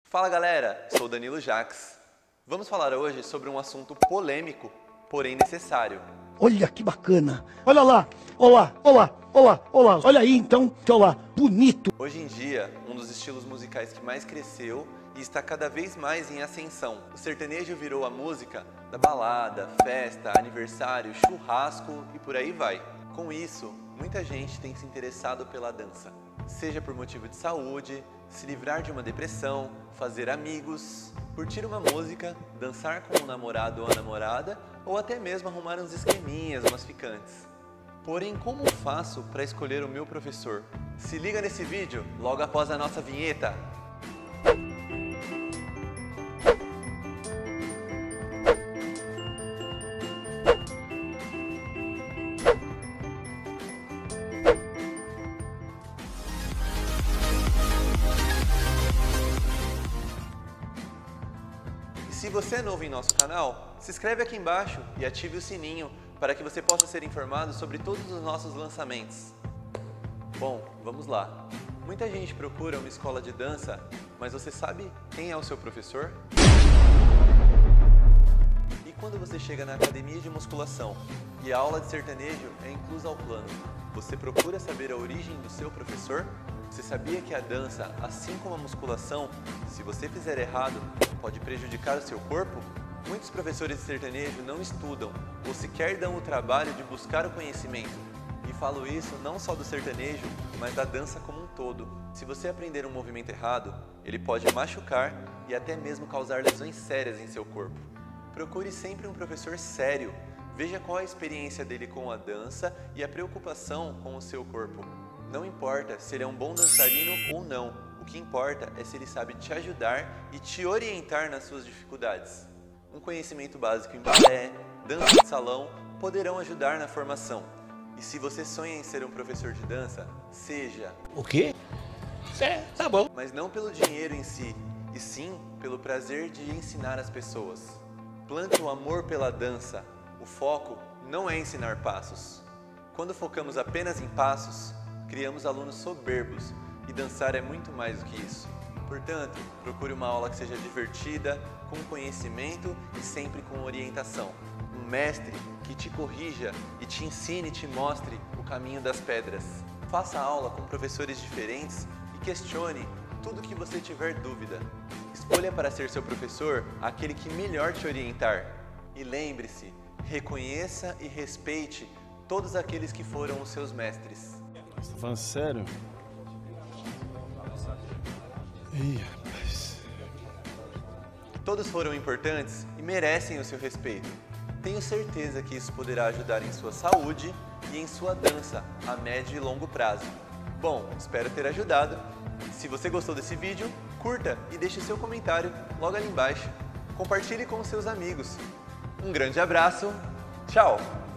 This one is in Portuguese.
Fala galera, sou Danilo Jaques. Vamos falar hoje sobre um assunto polêmico, porém necessário. Olha que bacana, olha lá, olá, olá, olá, olá, olha aí então, olá, bonito. Hoje em dia, um dos estilos musicais que mais cresceu e está cada vez mais em ascensão. O sertanejo virou a música da balada, festa, aniversário, churrasco e por aí vai. Com isso, muita gente tem se interessado pela dança, seja por motivo de saúde, se livrar de uma depressão, fazer amigos, curtir uma música, dançar com um namorado ou a namorada, ou até mesmo arrumar uns esqueminhas, umas ficantes. Porém, como faço para escolher o meu professor? Se liga nesse vídeo logo após a nossa vinheta. Se você é novo em nosso canal, se inscreve aqui embaixo e ative o sininho para que você possa ser informado sobre todos os nossos lançamentos. Bom, vamos lá. Muita gente procura uma escola de dança, mas você sabe quem é o seu professor? E quando você chega na academia de musculação e a aula de sertanejo é inclusa ao plano, você procura saber a origem do seu professor? Você sabia que a dança, assim como a musculação, se você fizer errado, pode prejudicar o seu corpo? Muitos professores de sertanejo não estudam ou sequer dão o trabalho de buscar o conhecimento. E falo isso não só do sertanejo, mas da dança como um todo. Se você aprender um movimento errado, ele pode machucar e até mesmo causar lesões sérias em seu corpo. Procure sempre um professor sério. Veja qual a experiência dele com a dança e a preocupação com o seu corpo. Não importa se ele é um bom dançarino ou não, o que importa é se ele sabe te ajudar e te orientar nas suas dificuldades. Um conhecimento básico em balé, dança de salão poderão ajudar na formação. E se você sonha em ser um professor de dança, seja. O quê? Tá bom. Mas não pelo dinheiro em si, e sim pelo prazer de ensinar as pessoas. Plante o amor pela dança. O foco não é ensinar passos. Quando focamos apenas em passos, criamos alunos soberbos, e dançar é muito mais do que isso. Portanto, procure uma aula que seja divertida, com conhecimento e sempre com orientação. Um mestre que te corrija e te ensine e te mostre o caminho das pedras. Faça aula com professores diferentes e questione tudo que você tiver dúvida. Escolha para ser seu professor aquele que melhor te orientar. E lembre-se, reconheça e respeite todos aqueles que foram os seus mestres. Você tá falando sério? Ih, rapaz. Todos foram importantes e merecem o seu respeito. Tenho certeza que isso poderá ajudar em sua saúde e em sua dança a médio e longo prazo. Bom, espero ter ajudado. Se você gostou desse vídeo, curta e deixe seu comentário logo ali embaixo. Compartilhe com seus amigos. Um grande abraço. Tchau!